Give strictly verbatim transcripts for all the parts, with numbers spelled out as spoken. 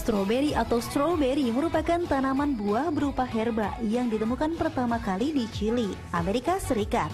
Stroberi atau strawberry merupakan tanaman buah berupa herba yang ditemukan pertama kali di Chili, Amerika Serikat.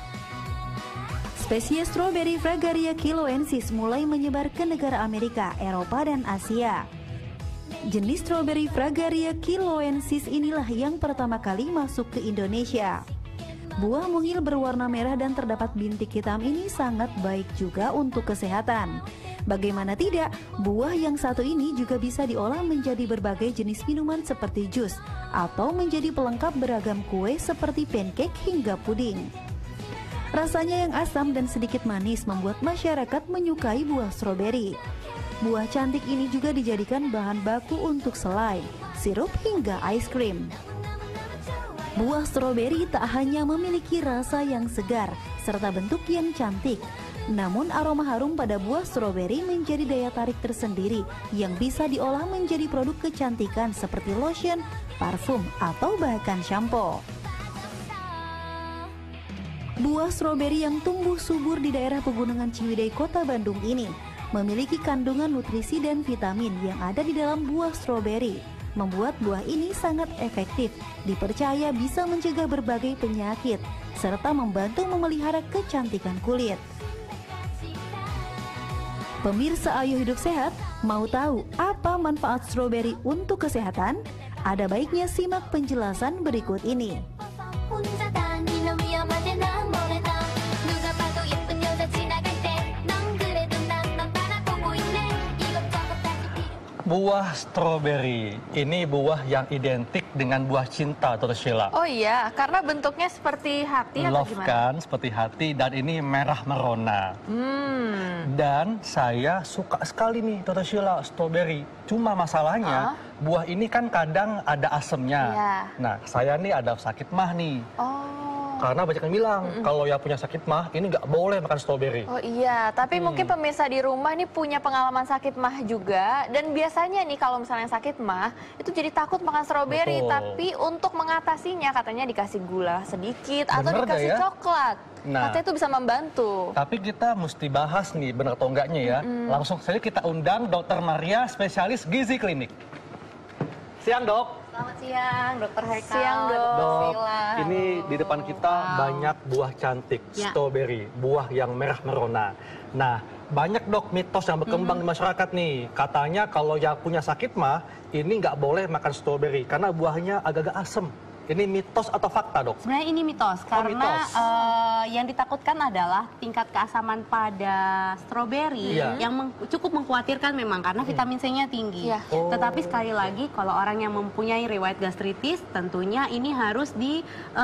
Spesies Strawberry Fragaria kiloensis mulai menyebar ke negara Amerika, Eropa, dan Asia. Jenis Strawberry Fragaria kiloensis inilah yang pertama kali masuk ke Indonesia. Buah mungil berwarna merah dan terdapat bintik hitam ini sangat baik juga untuk kesehatan. Bagaimana tidak, buah yang satu ini juga bisa diolah menjadi berbagai jenis minuman seperti jus atau menjadi pelengkap beragam kue seperti pancake hingga puding. Rasanya yang asam dan sedikit manis membuat masyarakat menyukai buah stroberi. Buah cantik ini juga dijadikan bahan baku untuk selai, sirup hingga ice cream. Buah stroberi tak hanya memiliki rasa yang segar serta bentuk yang cantik, namun aroma harum pada buah stroberi menjadi daya tarik tersendiri yang bisa diolah menjadi produk kecantikan seperti lotion, parfum, atau bahkan shampoo. Buah stroberi yang tumbuh subur di daerah pegunungan Ciwidey, Kota Bandung ini memiliki kandungan nutrisi dan vitamin yang ada di dalam buah stroberi, membuat buah ini sangat efektif, dipercaya bisa mencegah berbagai penyakit, serta membantu memelihara kecantikan kulit. Pemirsa Ayo Hidup Sehat, mau tahu apa manfaat stroberi untuk kesehatan? Ada baiknya simak penjelasan berikut ini. Buah stroberi, ini buah yang identik dengan buah cinta, Dokter Sheila. Oh iya, karena bentuknya seperti hati atau Love gimana? kan, seperti hati, dan ini merah merona. Hmm. Dan saya suka sekali nih, Dokter Sheila, stroberi. Cuma masalahnya, Uh? buah ini kan kadang ada asemnya. Iya. Nah, saya nih ada sakit mah nih. Oh. Karena banyak yang bilang, mm -mm. kalau yang punya sakit mah, ini nggak boleh makan stroberi. Oh iya, tapi hmm. mungkin pemirsa di rumah nih punya pengalaman sakit mah juga. Dan biasanya nih kalau misalnya sakit mah, itu jadi takut makan stroberi. Betul. Tapi untuk mengatasinya katanya dikasih gula sedikit, Bener atau dikasih ya? coklat. Nah, katanya itu bisa membantu. Tapi kita mesti bahas nih, benar atau enggaknya ya. Mm-mm. Langsung saja kita undang Dokter Maria, spesialis gizi klinik. Siang, Dok. Selamat siang, Dokter Haikal. Siang, Dok. Dok, Sila. ini di depan kita Wow. banyak buah cantik, Ya. stroberi, buah yang merah merona. Nah, banyak, Dok, mitos yang berkembang Mm-hmm. di masyarakat nih. Katanya kalau yang punya sakit mah, ini nggak boleh makan stroberi karena buahnya agak-agak asem. Ini mitos atau fakta, Dok? Sebenarnya ini mitos, Oh, karena mitos. eh, yang ditakutkan adalah tingkat keasaman pada stroberi Iya. yang meng- cukup mengkhawatirkan memang karena vitamin C-nya tinggi. Iya. Oh. Tetapi sekali lagi kalau orang yang mempunyai riwayat gastritis, tentunya ini harus di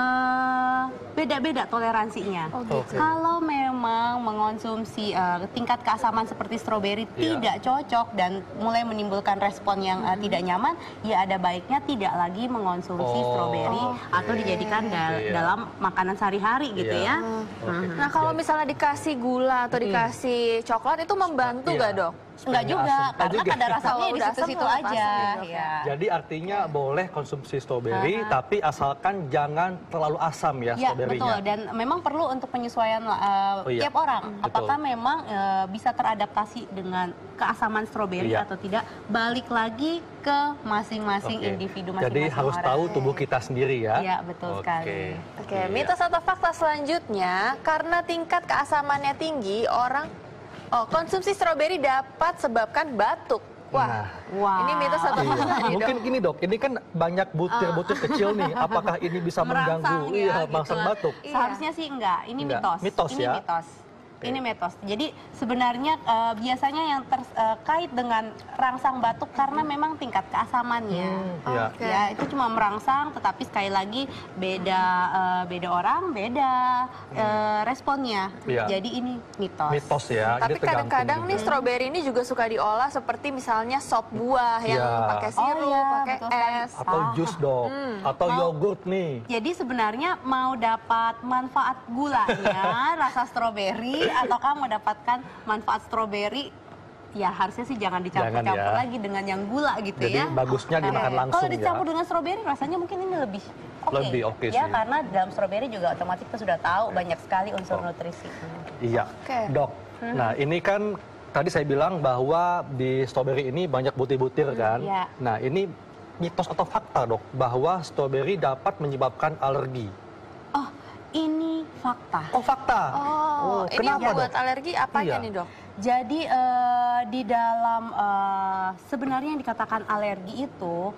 eh, beda-beda toleransinya. Oh gitu. Oke. Kalau memang mengonsumsi eh, tingkat keasaman seperti stroberi Iya. tidak cocok dan mulai menimbulkan respon yang eh, tidak nyaman, ya ada baiknya tidak lagi mengonsumsi Oh. stroberi atau dijadikan dal- Iya. dalam makanan sehari-hari gitu Iya. ya. Oke. Nah kalau misalnya dikasih gula atau dikasih coklat itu membantu Iya. nggak, Dok? Enggak Supaya juga, asam. Enggak karena juga. kadar asamnya Kalau di udah asam situ-situ tetap aja. asam ya, Dok, Ya. Jadi artinya boleh konsumsi stroberi, tapi asalkan jangan terlalu asam ya, Ya, stroberinya. betul. Dan memang perlu untuk penyesuaian uh, Oh, iya. tiap orang. Betul. Apakah memang uh, bisa teradaptasi dengan keasaman stroberi Iya. atau tidak? Balik lagi ke masing-masing Oke. individu, Jadi masing-masing harus orang. tahu tubuh kita sendiri ya. Iya, betul Oke. sekali. Oke, Iya. mitos atau fakta selanjutnya, karena tingkat keasamannya tinggi, orang oh konsumsi stroberi dapat sebabkan batuk. Wah, Wow. ini mitos atau Iya. fakta nih, Dok? Mungkin gini, Dok, ini kan banyak butir-butir kecil nih. Apakah ini bisa Merangsang mengganggu ya, iya, gitu. merangsang batuk? Iya. Seharusnya sih enggak, ini Enggak. mitos. Mitos ini ya? mitos. Oke. Ini mitos. Jadi sebenarnya eh, biasanya yang terkait dengan rangsang batuk karena memang tingkat keasamannya. Hmm, iya. Oke. Ya, itu cuma merangsang, tetapi sekali lagi beda eh, beda orang, beda eh, responnya. Iya. Jadi ini mitos. Mitos ya. Tapi ini tergantung kadang-kadang nih juga. stroberi ini juga suka diolah seperti misalnya sop buah yang Iya. pakai Oh, sirup, iya, pakai betul sekali. es. Atau Ah. jus, Dok. Hmm. Atau Mau- yogurt nih. Jadi sebenarnya mau dapat manfaat gulanya, rasa stroberi, ataukah mau dapatkan manfaat stroberi, ya harusnya sih jangan dicampur-campur Jangan ya. lagi dengan yang gula gitu Jadi ya. bagusnya dimakan Oke. langsung Kalau dicampur ya. dengan stroberi rasanya mungkin ini lebih oke. Lebih oke Ya sih. karena dalam stroberi juga otomatis kita sudah tahu banyak sekali unsur Oh. nutrisi. Iya. Oke. Dok, nah ini kan tadi saya bilang bahwa di stroberi ini banyak butir-butir kan. ya. Nah, ini mitos atau fakta dok bahwa stroberi dapat menyebabkan alergi. Oh, ini fakta. Oh, fakta. Oh, ini yang kenapa buat dok? alergi apanya Iya. nih dok? Jadi eh, di dalam eh, sebenarnya yang dikatakan alergi itu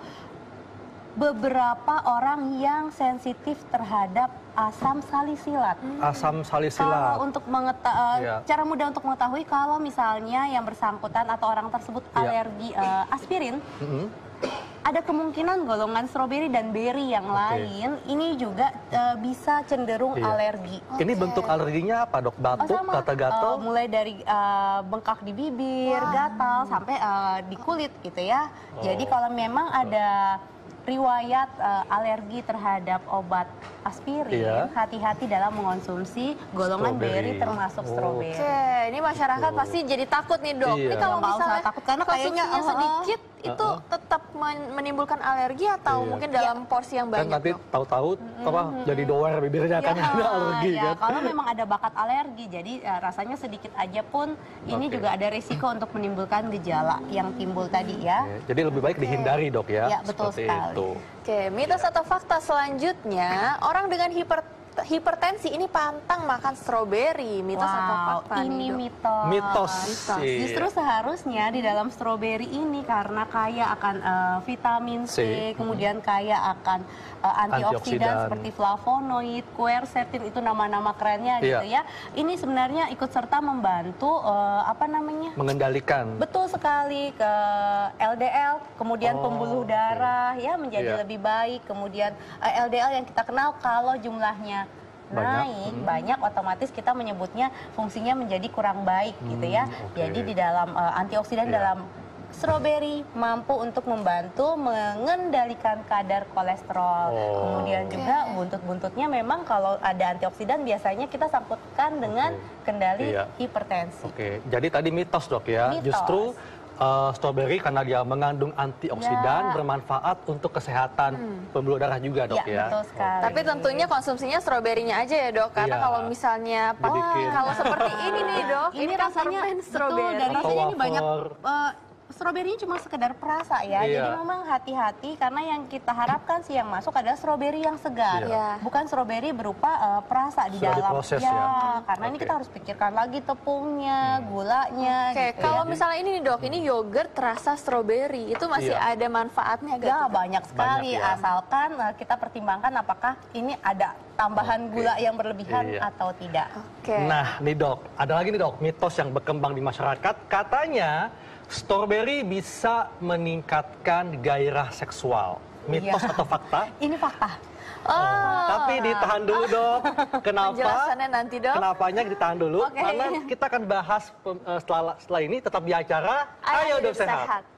beberapa orang yang sensitif terhadap asam salisilat. Asam Kalau salisilat. untuk mengetahui, Iya. cara mudah untuk mengetahui kalau misalnya yang bersangkutan atau orang tersebut Iya. alergi eh, aspirin, Mm-mm. ada kemungkinan golongan stroberi dan beri yang Oke. lain ini juga eh, bisa cenderung Iya. alergi. Ini bentuk alerginya apa dok? Oh, Batuk, sama. gatal-gatal? Eh, mulai dari eh, bengkak di bibir, gatal sampai eh, di kulit gitu ya. Jadi Oh. kalau memang ada riwayat eh, alergi terhadap obat aspirin, Iya. hati-hati dalam mengonsumsi golongan Stroberi. beri termasuk Oh. stroberi. Oke, ini masyarakat Tuh. pasti jadi takut nih dok. Iya. Ini kalau Nggak usah misalnya takut, karena kayaknya, konsumsinya uh-uh. sedikit, itu Uh-uh. tetap men- menimbulkan alergi atau Iya. mungkin dalam porsi yang Kan banyak nanti dok? tahu-tahu apa jadi doer bibirnya kan Ya, ada alergi ya, kan. kalau memang ada bakat alergi, jadi eh, rasanya sedikit aja pun ini Oke. juga ada risiko untuk menimbulkan gejala yang timbul tadi ya. Oke, jadi lebih baik dihindari dok ya. Ya, betul Seperti sekali. itu. Oke, mitos atau fakta selanjutnya, orang dengan hiper hipertensi ini pantang makan stroberi. Mitos atau Wow, fakta ini nih dok? mitos. Mitos. Mitos. Iya. Justru seharusnya di dalam stroberi ini karena kaya akan eh, vitamin C, C. kemudian kaya akan eh, antioksidan Antioksidan. seperti flavonoid, quercetin, itu nama-nama kerennya gitu Iya. ya. Ini sebenarnya ikut serta membantu eh, apa namanya? Mengendalikan. Betul sekali, ke L D L, kemudian Oh, pembuluh oke. darah ya menjadi Iya. lebih baik, kemudian eh, L D L yang kita kenal kalau jumlahnya Banyak, naik hmm. banyak, otomatis kita menyebutnya fungsinya menjadi kurang baik gitu ya. Hmm, oke. Jadi di dalam eh, antioksidan Iya. dalam stroberi mampu untuk membantu mengendalikan kadar kolesterol. Oh. Kemudian juga buntut-buntutnya memang kalau ada antioksidan biasanya kita sangkutkan dengan Oke. kendali Iya. hipertensi. Oke, jadi tadi mitos dok ya. Mitos. Justru uh, stroberi karena dia mengandung antioksidan Ya. bermanfaat untuk kesehatan pembuluh darah juga dok Ya, ya. betul sekali. Tapi tentunya konsumsinya stroberinya aja ya dok, karena Iya. kalau misalnya pas- Dibikin. kalau seperti ini nih dok, Ini, kan rasanya permen betul, stroberi. dan Atau rasanya ini banyak wafer. eh, stroberinya cuma sekedar perasa ya. Iya. Jadi memang hati-hati karena yang kita harapkan sih yang masuk adalah stroberi yang segar. Iya. Bukan stroberi berupa eh, perasa di Sudah dalam. diproses ya. Karena ini Oke. kita harus pikirkan lagi tepungnya, gulanya Oke, gitu kalau ya. misalnya ini nih dok, ini yogurt rasa stroberi, itu masih Iya. ada manfaatnya gak? Ya tuh, Dok? banyak sekali, Banyak ya. asalkan eh, kita pertimbangkan apakah ini ada tambahan Oke. gula yang berlebihan Iya. atau tidak. Oke. Nah, nih dok, ada lagi nih dok, mitos yang berkembang di masyarakat. Katanya stroberi bisa meningkatkan gairah seksual. Mitos Iya. atau fakta? Ini fakta. Oh. Tapi ditahan dulu dok. Kenapa? Penjelasannya nanti, Dok. Kenapanya ditahan dulu? Oke. Karena kita akan bahas pem- eh, setelah setelah ini tetap di acara Ayo, Dok Sehat.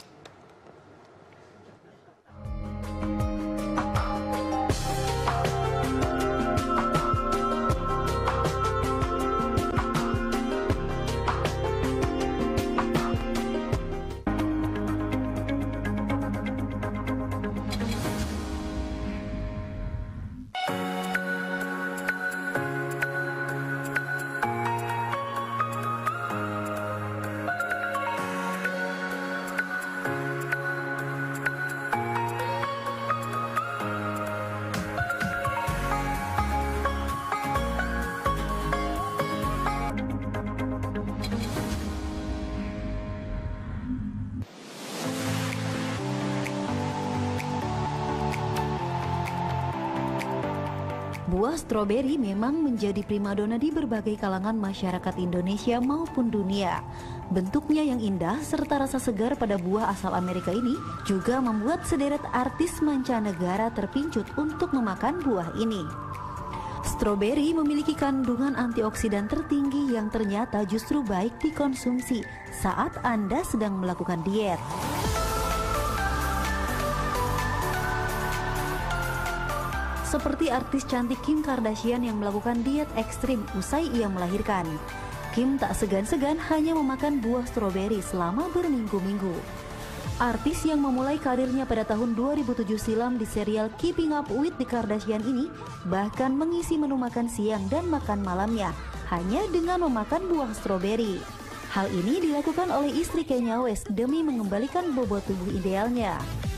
Buah stroberi memang menjadi primadona di berbagai kalangan masyarakat Indonesia maupun dunia. Bentuknya yang indah serta rasa segar pada buah asal Amerika ini juga membuat sederet artis mancanegara terpincut untuk memakan buah ini. Stroberi memiliki kandungan antioksidan tertinggi yang ternyata justru baik dikonsumsi saat Anda sedang melakukan diet. Seperti artis cantik Kim Kardashian yang melakukan diet ekstrim usai ia melahirkan. Kim tak segan-segan hanya memakan buah stroberi selama berminggu-minggu. Artis yang memulai karirnya pada tahun dua ribu tujuh silam di serial Keeping Up with the Kardashian ini bahkan mengisi menu makan siang dan makan malamnya hanya dengan memakan buah stroberi. Hal ini dilakukan oleh istri Kanye West demi mengembalikan bobot tubuh idealnya.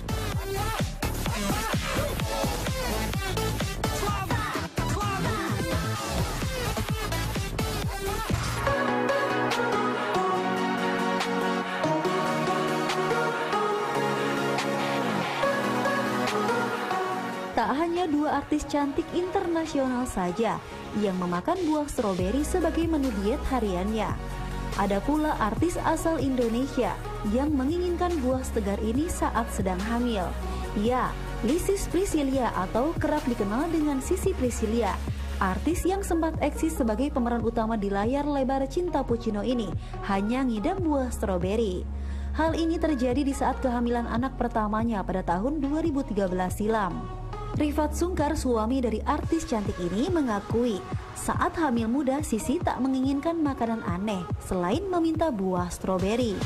Tak hanya dua artis cantik internasional saja yang memakan buah stroberi sebagai menu diet hariannya. Ada pula artis asal Indonesia yang menginginkan buah segar ini saat sedang hamil. Ya, Lisis Priscilia atau kerap dikenal dengan Sissy Priscilia. Artis yang sempat eksis sebagai pemeran utama di layar lebar Cinta Puccino ini hanya ngidam buah stroberi. Hal ini terjadi di saat kehamilan anak pertamanya pada tahun dua ribu tiga belas silam. Rifat Sungkar, suami dari artis cantik ini, mengakui saat hamil muda Sissy tak menginginkan makanan aneh selain meminta buah stroberi.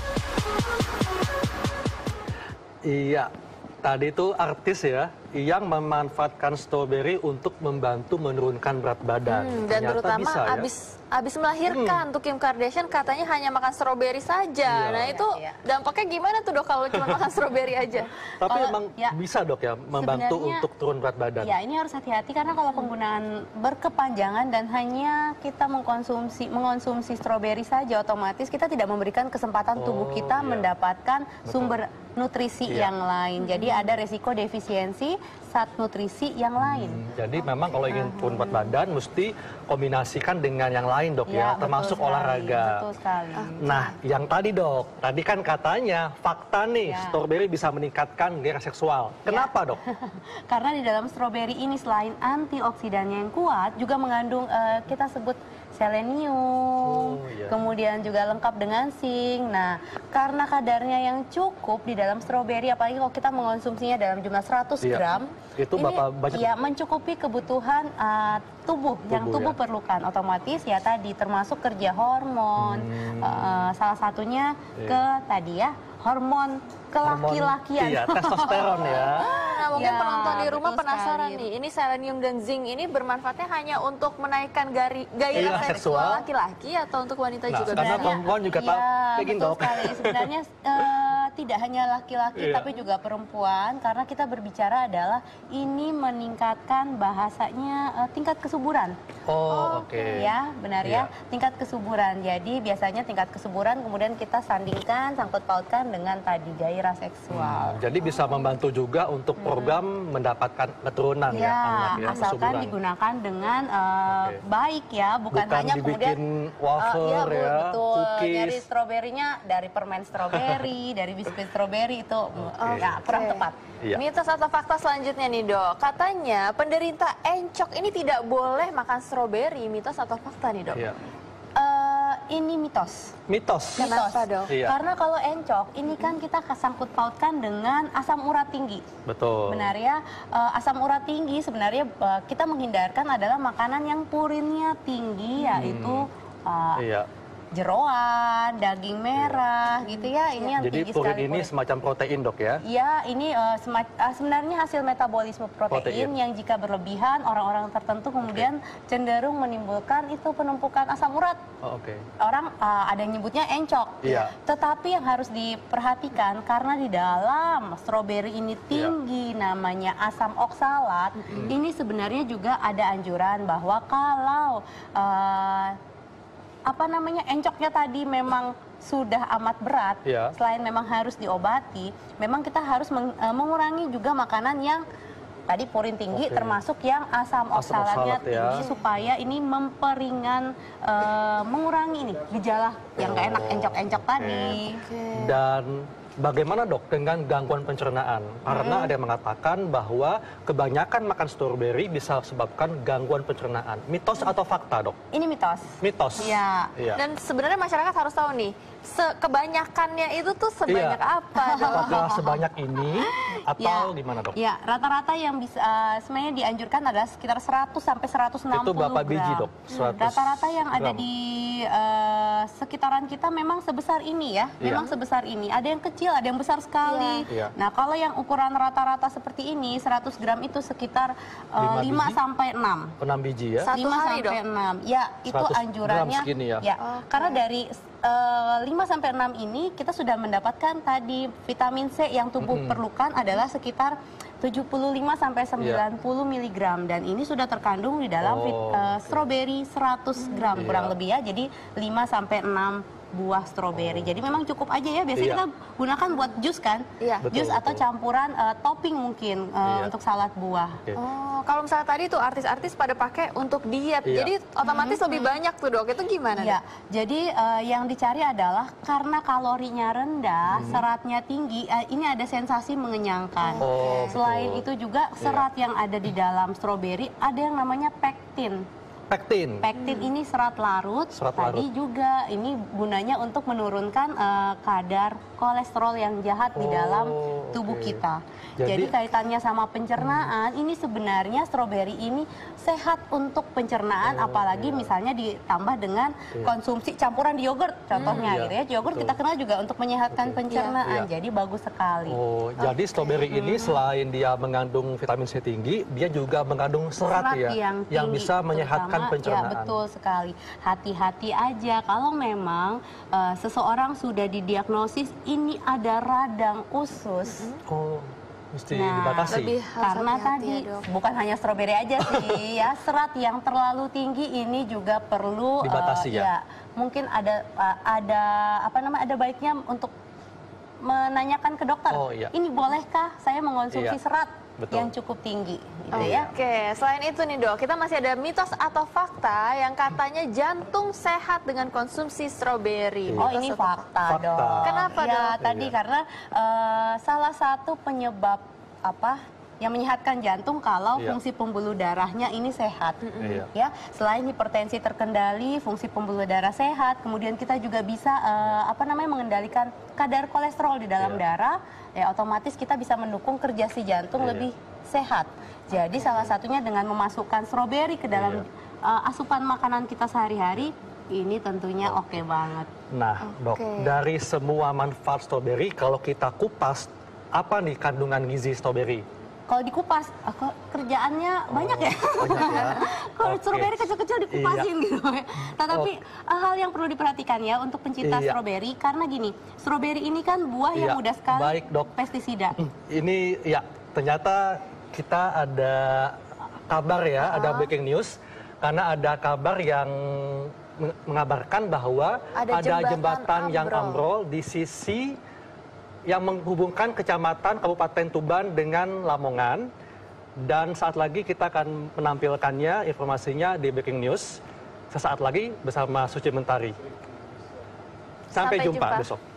Iya, tadi itu artis ya yang memanfaatkan stroberi untuk membantu menurunkan berat badan. Hmm, dan Ternyata terutama bisa, ya? abis abis melahirkan Hmm. tuh Kim Kardashian katanya hanya makan stroberi saja. Iya. Nah itu Iya, iya. dampaknya gimana tuh dok kalau cuma makan stroberi aja? Tapi Kalau- emang ya. bisa dok ya membantu Sebenarnya- untuk turun berat badan. Ya, ini harus hati-hati karena kalau penggunaan berkepanjangan dan hanya kita mengkonsumsi mengonsumsi stroberi saja, otomatis kita tidak memberikan kesempatan tubuh Oh, kita iya. mendapatkan Betul. sumber nutrisi Iya. yang lain. Jadi ada resiko defisiensi zat nutrisi yang lain. Hmm, jadi memang kalau ingin turun berat badan mesti kombinasikan dengan yang lain dok ya, betul termasuk sekali, olahraga. Betul sekali. Nah, yang tadi dok, tadi kan katanya fakta nih, Ya. stroberi bisa meningkatkan gairah seksual. Kenapa dok? Karena di dalam stroberi ini selain antioksidannya yang kuat, juga mengandung eh, kita sebut selenium, Oh, iya. kemudian juga lengkap dengan zinc. Nah, karena kadarnya yang cukup di dalam stroberi, apalagi kalau kita mengonsumsinya dalam jumlah seratus Iya. gram, Itu ini berapa banyak? ya mencukupi kebutuhan eh, tubuh, yang Tubuh, tubuh ya. perlukan. Otomatis ya tadi termasuk kerja hormon, Hmm. eh, salah satunya Iya. ke tadi ya hormon kelaki-lakian. Iya, testosteron ya. Nah mungkin Ya, penonton di rumah betul penasaran sekali. nih, ini selenium dan zinc ini bermanfaatnya hanya untuk menaikkan gari, gairah Gairah seksual seksual. laki-laki atau untuk wanita Nah, juga? karena bisa? perempuan juga tahu ya, kayak gini betul dok. sekali. Sebenarnya eh, tidak hanya laki-laki Iya. tapi juga perempuan, karena kita berbicara adalah ini meningkatkan bahasanya eh, tingkat kesuburan. Oh, oke. Ya, benar Iya. ya, tingkat kesuburan. Jadi biasanya tingkat kesuburan kemudian kita sandingkan, sangkut pautkan dengan tadi gairah seksual. Hmm, jadi bisa membantu juga untuk program mendapatkan keturunan ya, Ya, anak ya, asalkan kesuburan. digunakan dengan eh, Oke. baik ya, bukan, Bukan hanya kemudian dibikin wafer eh, iya, Bu, ya, betul. cookies. Dari stroberinya, dari permen stroberi, dari biskuit stroberi itu Oke. ya kurang Oke. tepat. Iya. Mitos atau fakta selanjutnya nih dok, katanya penderita encok ini tidak boleh makan stroberi, mitos atau fakta nih dok? Iya. Eh, ini mitos. Mitos. Kenapa, Mitos. dok? Iya. Karena kalau encok ini kan kita kesangkut pautkan dengan asam urat tinggi. Betul. Benar ya, eh, asam urat tinggi sebenarnya eh, kita menghindarkan adalah makanan yang purinnya tinggi, yaitu eh, Iya. jeroan, daging merah, gitu ya. Ini yang Jadi tinggi purin sekali ini purin. semacam protein dok ya. Ya, ini eh, sema- eh, sebenarnya hasil metabolisme protein, Protein. yang jika berlebihan orang-orang tertentu kemudian cenderung menimbulkan itu penumpukan asam urat. Oh, oke. Orang eh, ada yang nyebutnya encok. Iya. Tetapi yang harus diperhatikan karena di dalam stroberi ini tinggi namanya asam oksalat, ini sebenarnya juga ada anjuran bahwa kalau eh, apa namanya encoknya tadi memang sudah amat berat, Iya. selain memang harus diobati, memang kita harus meng- eh, mengurangi juga makanan yang tadi purin tinggi, Oke. termasuk yang asam Asam oksalatnya oksalat ya. tinggi, supaya ini memperingan, eh, mengurangi ini gejala yang nggak enak, Oh, encok-encok oke. tadi. Dan bagaimana dok dengan gangguan pencernaan? Karena ada yang mengatakan bahwa kebanyakan makan stroberi bisa sebabkan gangguan pencernaan. Mitos atau fakta dok? Ini mitos. Mitos. Iya. Iya. Dan sebenarnya masyarakat harus tahu nih, se- kebanyakannya itu tuh sebanyak Iya. apa dok? Apakah sebanyak ini atau Ya, gimana dok? Ya, rata-rata yang bisa eh, sebenarnya dianjurkan adalah sekitar seratus sampai seratus enam puluh Itu berapa gram. biji, Dok? seratus Rata-rata yang ada gram. di eh, sekitaran kita memang sebesar ini ya. Iya. Memang sebesar ini. Ada yang kecil, ada yang besar sekali. Iya. Nah, kalau yang ukuran rata-rata seperti ini, seratus gram itu sekitar eh, Lima lima biji? sampai enam. enam biji ya? Satu lima hari, sampai Dok? enam. Ya, itu seratus gram anjurannya. segini ya? Ya, karena dari uh, lima sampai enam ini kita sudah mendapatkan tadi vitamin C yang tubuh Mm-hmm. perlukan adalah sekitar tujuh puluh lima sampai sembilan puluh miligram dan ini sudah terkandung di dalam Oh, vit- uh, oke. stroberi seratus gram Iya. kurang lebih ya. Jadi lima sampai enam buah stroberi. Jadi memang cukup aja ya. Biasanya Iya. kita gunakan buat jus kan? Iya. Betul, Jus atau betul. campuran uh, topping mungkin uh, Iya. untuk salad buah. Oke. Oh, kalau misalnya tadi tuh artis-artis pada pakai untuk diet, Iya. jadi otomatis lebih banyak tuh dok. Itu gimana? Ya, Dok? jadi uh, yang dicari adalah karena kalorinya rendah, Hmm. seratnya tinggi, uh, ini ada sensasi mengenyangkan. Oh, Selain betul. itu juga serat yang ada di dalam stroberi ada yang namanya pektin. Pektin. Pektin ini serat larut, Serat tadi larut. juga ini gunanya untuk menurunkan uh, kadar kolesterol yang jahat di Oh, dalam tubuh oke. kita. Jadi- Jadi, kaitannya sama pencernaan, ini sebenarnya stroberi ini sehat untuk pencernaan, Oh, apalagi iya. misalnya ditambah dengan Iya. konsumsi campuran di yogurt, contohnya iya, gitu ya. Yogurt betul. kita kenal juga untuk menyehatkan Oke. pencernaan, Iya. jadi bagus sekali. Oh, jadi strawberry ini selain dia mengandung vitamin C tinggi, dia juga mengandung serat, ya, yang, tinggi, bisa menyehatkan terutama, pencernaan. Ya, betul sekali. Hati-hati aja kalau memang uh, seseorang sudah didiagnosis ini ada radang usus. Oh, mesti Nah, dibatasi. Lebih harus Karena hati-hati tadi ya, Dok. bukan hanya stroberi aja sih ya, serat yang terlalu tinggi ini juga perlu uh, Dibatasi ya? mungkin ada uh, ada apa namanya ada baiknya untuk menanyakan ke dokter. Oh, iya. Ini bolehkah saya mengonsumsi Iya, serat betul. yang cukup tinggi gitu Oke, ya. selain itu nih dok, kita masih ada mitos atau fakta yang katanya jantung sehat dengan konsumsi stroberi. Iya. Oh Mitos ini atau fakta, Fakta. dong. Kenapa, ya, Dok? tadi Iya. karena eh, salah satu penyebab apa yang menyehatkan jantung kalau Iya. fungsi pembuluh darahnya ini sehat. Iya. Ya, selain hipertensi terkendali, fungsi pembuluh darah sehat, kemudian kita juga bisa eh, apa namanya mengendalikan kadar kolesterol di dalam Iya. darah, ya otomatis kita bisa mendukung kerja si jantung Iya. lebih sehat. Jadi salah satunya dengan memasukkan stroberi ke dalam Iya. eh, asupan makanan kita sehari-hari, ini tentunya oke banget. Nah, dok, Oke. dari semua manfaat stroberi, kalau kita kupas, apa nih kandungan gizi stroberi? Kalau dikupas, aku kerjaannya banyak ya. Banyak ya. Kalau Oke. stroberi kecil-kecil dikupasin Iya. gitu ya. Tetapi eh, hal yang perlu diperhatikan ya untuk pencinta Iya. stroberi, karena gini, stroberi ini kan buah yang Iya. mudah sekali Baik, Dok. pestisida. Ini ya, ternyata kita ada kabar ya, ada breaking news. Karena ada kabar yang meng- mengabarkan bahwa Ada ada, jembatan jembatan yang ambrol. ambrol di sisi yang menghubungkan kecamatan Kabupaten Tuban dengan Lamongan. Dan saat lagi kita akan menampilkannya, informasinya di breaking news. Sesaat lagi bersama Suci Mentari. Sampai, Sampai jumpa jumpa. besok.